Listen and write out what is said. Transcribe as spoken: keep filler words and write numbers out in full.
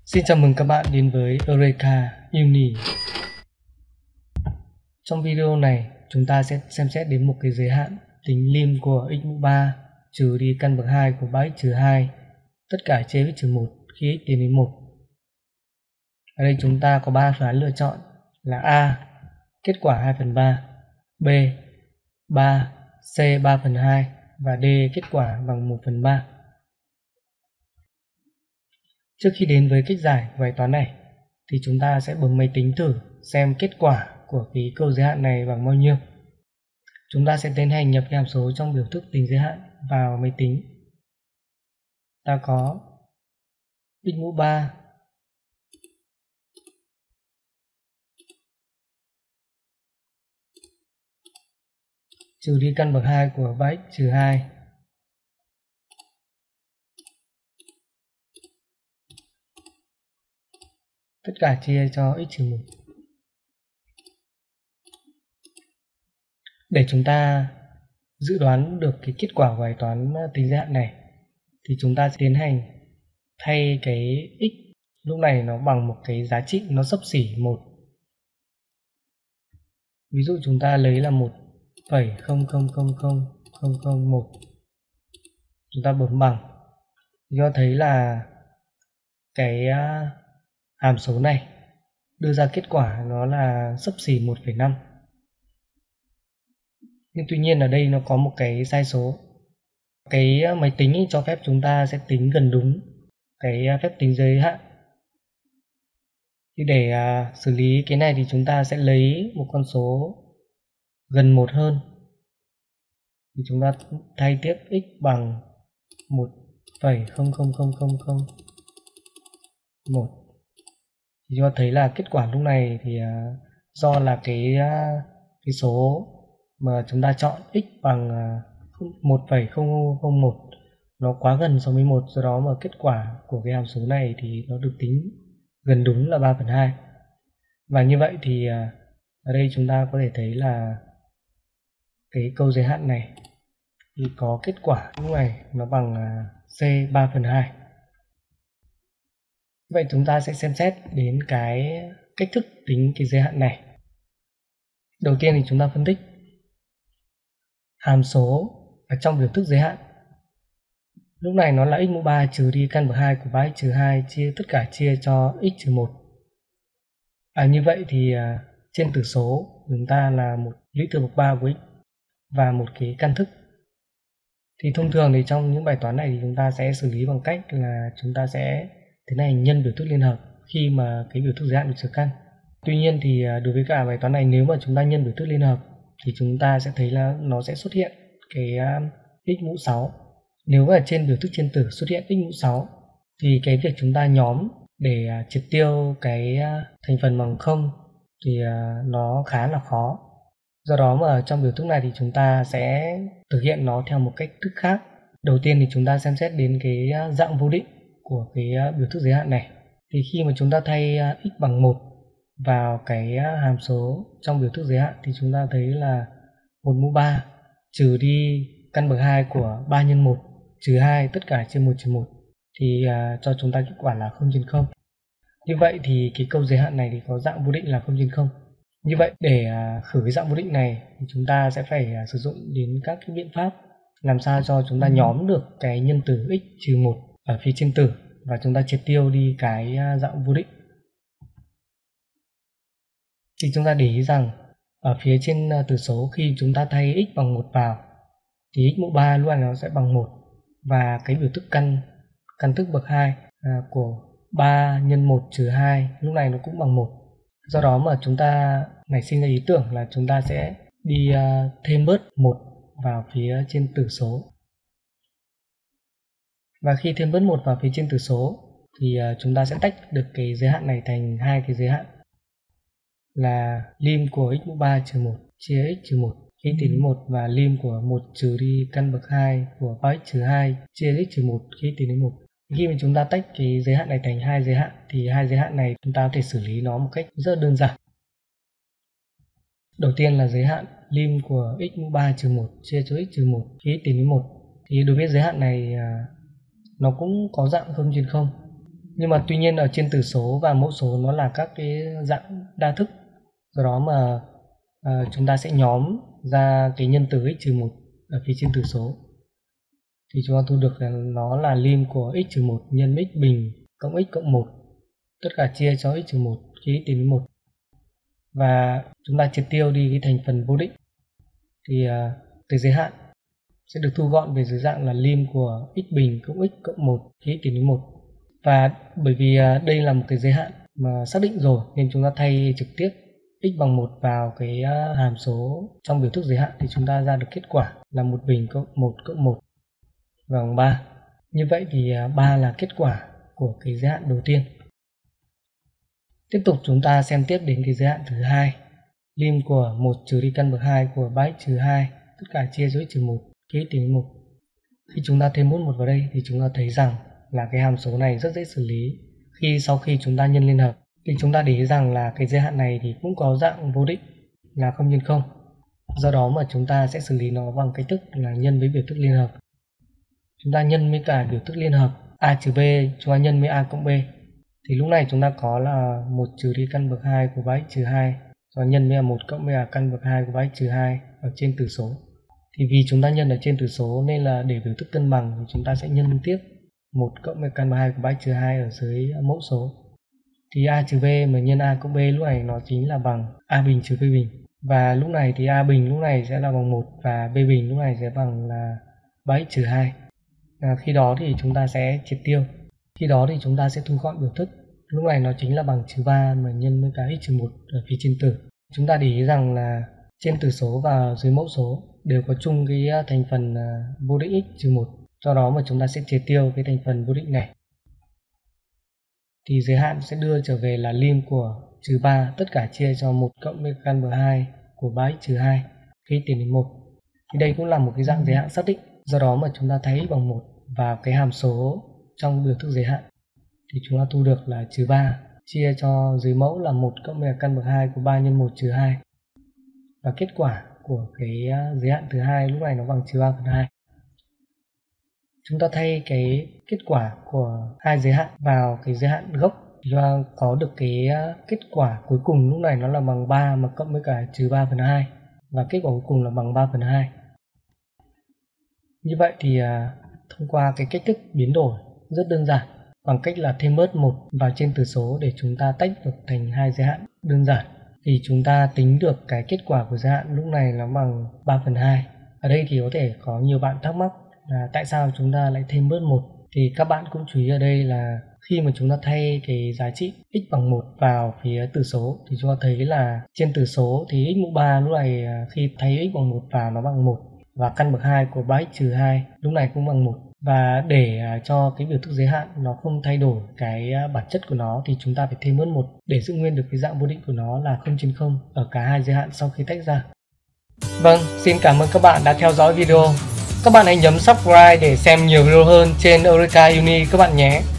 Xin chào mừng các bạn đến với Eureka Uni. Trong video này, chúng ta sẽ xem xét đến một cái giới hạn tính lim của x mũ ba trừ đi căn bậc hai của ba x trừ hai, tất cả chia x trừ một khi x tiến đến một. Ở đây chúng ta có ba phương án lựa chọn là A. Kết quả hai phần ba, B. ba, C. ba phần hai và D. Kết quả bằng một phần ba. Trước khi đến với cách giải bài toán này thì chúng ta sẽ bấm máy tính thử xem kết quả của cái câu giới hạn này bằng bao nhiêu. Chúng ta sẽ tiến hành nhập cái hàm số trong biểu thức tính giới hạn vào máy tính. Ta có x mũ ba trừ đi căn bậc hai của ba x trừ hai tất cả chia cho x trừ một. Để chúng ta dự đoán được cái kết quả của bài toán tính giới hạn này thì chúng ta sẽ tiến hành thay cái x lúc này nó bằng một cái giá trị nó xấp xỉ một. Ví dụ chúng ta lấy là một phẩy không không không không không không một. Chúng ta bấm bằng thì cho thấy là cái hàm số này đưa ra kết quả nó là xấp xỉ một phẩy năm. Nhưng tuy nhiên ở đây nó có một cái sai số. Cái máy tính ấy cho phép chúng ta sẽ tính gần đúng cái phép tính giới hạn. Thì để uh, xử lý cái này thì chúng ta sẽ lấy một con số gần một hơn. Thì chúng ta thay tiếp x bằng một phẩy không không không không không một. Thì cho thấy là kết quả lúc này thì uh, do là cái uh, cái số mà chúng ta chọn x bằng uh, một phẩy không không một nó quá gần so với một, do đó mà kết quả của cái hàm số này thì nó được tính gần đúng là ba phần hai. Và như vậy thì uh, ở đây chúng ta có thể thấy là cái câu giới hạn này thì có kết quả lúc này nó bằng uh, C ba phần hai. Vậy chúng ta sẽ xem xét đến cái cách thức tính cái giới hạn này. Đầu tiên thì chúng ta phân tích hàm số ở trong biểu thức giới hạn. Lúc này nó là x mũ ba trừ đi căn bậc hai của ba x trừ hai chia tất cả chia cho x trừ một. À, như vậy thì uh, trên tử số chúng ta là một lũy thừa bậc ba của x và một cái căn thức. Thì thông thường thì trong những bài toán này thì chúng ta sẽ xử lý bằng cách là chúng ta sẽ tiến hành nhân biểu thức liên hợp khi mà cái biểu thức giới hạn được trừ căn. Tuy nhiên thì đối với cả bài toán này, nếu mà chúng ta nhân biểu thức liên hợp thì chúng ta sẽ thấy là nó sẽ xuất hiện cái x mũ sáu. Nếu mà trên biểu thức trên tử xuất hiện x mũ sáu thì cái việc chúng ta nhóm để triệt tiêu cái thành phần bằng không thì nó khá là khó. Do đó mà trong biểu thức này thì chúng ta sẽ thực hiện nó theo một cách thức khác. Đầu tiên thì chúng ta xem xét đến cái dạng vô định của cái biểu thức giới hạn này. Thì khi mà chúng ta thay x bằng một vào cái hàm số trong biểu thức giới hạn thì chúng ta thấy là một mũ ba trừ đi căn bậc hai của ba nhân một trừ hai tất cả chia một trừ một thì uh, cho chúng ta kết quả là không trên không. Như vậy thì cái câu giới hạn này thì có dạng vô định là không trên không. Như vậy để uh, khử cái dạng vô định này thì chúng ta sẽ phải uh, sử dụng đến các cái biện pháp làm sao cho chúng ta nhóm được cái nhân tử x trừ một ở phía trên tử và chúng ta triệt tiêu đi cái uh, dạng vô định. Thì chúng ta để ý rằng ở phía trên uh, tử số khi chúng ta thay x bằng một vào thì x mũ ba luôn nó sẽ bằng một, và cái biểu thức căn căn thức bậc hai à, của ba nhân một trừ hai lúc này nó cũng bằng một. Do đó mà chúng ta nảy sinh ra ý tưởng là chúng ta sẽ đi uh, thêm bớt một vào phía trên tử số. Và khi thêm bớt một vào phía trên tử số thì uh, chúng ta sẽ tách được cái giới hạn này thành hai cái giới hạn là lim của x mũ ba trừ một chia x trừ một khi tiến đến một và lim của một trừ đi căn bậc hai của ba x trừ hai chia x trừ một khi tiến đến một. Khi mà chúng ta tách cái giới hạn này thành hai giới hạn thì hai giới hạn này chúng ta có thể xử lý nó một cách rất đơn giản. Đầu tiên là giới hạn lim của x mũ ba trừ một chia cho x trừ một khi x tiến đến một. Thì đối với giới hạn này nó cũng có dạng không trên không. Nhưng mà tuy nhiên ở trên tử số và mẫu số nó là các cái dạng đa thức, do đó mà à, chúng ta sẽ nhóm ra cái nhân tử x trừ một ở phía trên tử số, thì chúng ta thu được là nó là lim của x trừ một nhân x bình cộng x cộng một, tất cả chia cho x trừ một khi x tiến đến một. Và chúng ta triệt tiêu đi cái thành phần vô định, thì à, từ giới hạn sẽ được thu gọn về dưới dạng là lim của x bình cộng x cộng một khi x tiến đến một. Và bởi vì à, đây là một cái giới hạn mà xác định rồi, nên chúng ta thay trực tiếp x bằng một vào cái à, hàm số trong biểu thức giới hạn, thì chúng ta ra được kết quả là một bình cộng một cộng một bằng ba. Như vậy thì à, ba là kết quả của cái giới hạn đầu tiên. Tiếp tục chúng ta xem tiếp đến cái giới hạn thứ hai, lim của một trừ đi căn bậc hai của ba x trừ hai, tất cả chia cho x trừ một khi x tiến đến một. Khi chúng ta thêm mốt một vào đây thì chúng ta thấy rằng là cái hàm số này rất dễ xử lý. Khi sau khi chúng ta nhân liên hợp thì chúng ta để ý rằng là cái giới hạn này thì cũng có dạng vô định là không nhân không. Do đó mà chúng ta sẽ xử lý nó bằng cách thức là nhân với biểu thức liên hợp. Chúng ta nhân với cả biểu thức liên hợp a trừ b, chúng ta nhân với a cộng b. Thì lúc này chúng ta có là một trừ đi căn bậc hai của ba x trừ hai, và nhân với một cộng với căn bậc hai của ba x trừ hai ở trên tử số. Thì vì chúng ta nhân ở trên tử số nên là để biểu thức cân bằng thì chúng ta sẽ nhân tiếp một cộng với căn bậc hai của ba x trừ hai ở dưới mẫu số. Thì a trừ b mà nhân a cộng b lúc này nó chính là bằng a bình trừ b bình. Và lúc này thì a bình lúc này sẽ là bằng một và b bình lúc này sẽ bằng là ba x trừ hai. À, khi đó thì chúng ta sẽ triệt tiêu. Khi đó thì chúng ta sẽ thu gọn biểu thức. Lúc này nó chính là bằng trừ ba mà nhân với cái x trừ một ở phía trên tử. Chúng ta để ý rằng là trên tử số và dưới mẫu số đều có chung cái thành phần vô định x trừ một. Do đó mà chúng ta sẽ triệt tiêu cái thành phần vô định này. Thì giới hạn sẽ đưa trở về là lim của trừ ba, tất cả chia cho một cộng với căn bậc hai của ba x trừ hai khi tiến đến một. Thì đây cũng là một cái dạng giới hạn xác định. Do đó mà chúng ta thay x bằng một vào cái hàm số trong biểu thức giới hạn, thì chúng ta thu được là trừ ba chia cho dưới mẫu là một cộng với căn bậc hai của ba nhân một trừ hai. Và kết quả của cái giới hạn thứ hai lúc này nó bằng trừ ba phần hai. Chúng ta thay cái kết quả của hai giới hạn vào cái giới hạn gốc, thì chúng ta có được cái kết quả cuối cùng lúc này nó là bằng ba mà cộng với cả trừ ba phần hai. Và kết quả cuối cùng là bằng ba phần hai. Như vậy thì thông qua cái cách thức biến đổi rất đơn giản, bằng cách là thêm bớt một vào trên tử số để chúng ta tách được thành hai giới hạn đơn giản, thì chúng ta tính được cái kết quả của giới hạn lúc này nó bằng ba phần hai. Ở đây thì có thể có nhiều bạn thắc mắc là tại sao chúng ta lại thêm bớt một. Thì các bạn cũng chú ý ở đây là khi mà chúng ta thay cái giá trị x bằng một vào phía tử số thì chúng ta thấy là trên tử số thì x mũ ba lúc này khi thay x bằng một vào nó bằng một, và căn bậc hai của ba x trừ hai lúc này cũng bằng một. Và để cho cái biểu thức giới hạn nó không thay đổi cái bản chất của nó thì chúng ta phải thêm bớt một để giữ nguyên được cái dạng vô định của nó là không trên không ở cả hai giới hạn sau khi tách ra. Vâng, xin cảm ơn các bạn đã theo dõi video. Các bạn hãy nhấn subscribe để xem nhiều video hơn trên Eureka Uni các bạn nhé.